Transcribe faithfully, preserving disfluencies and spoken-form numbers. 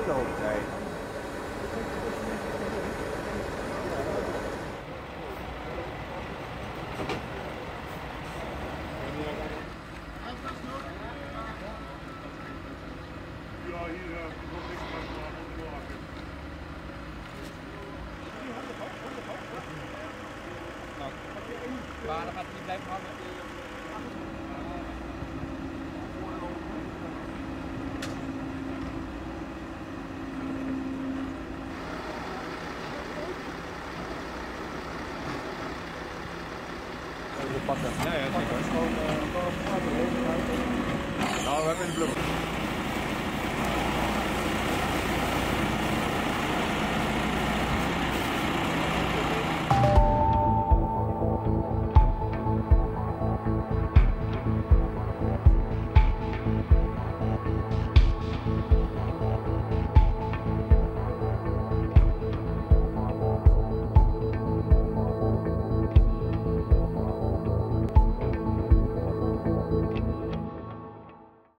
auto. Nee. Ja, hier uh, komt niks van maken. Nou, maar dan gaat hij blijven hangen. Pakken. Ja, ja, zeker. Gewoon, uh, gewoon, Nou, we hebben in de blubber.